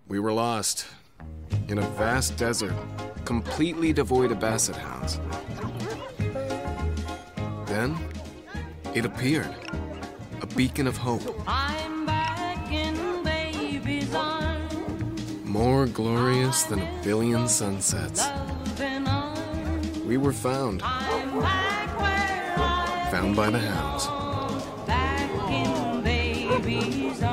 We were lost in a vast desert, completely devoid of basset hounds. Then, it appeared, a beacon of hope. I'm back in baby's arms. More glorious than a billion sunsets. We were found. Found by the hounds. Back in baby's arms.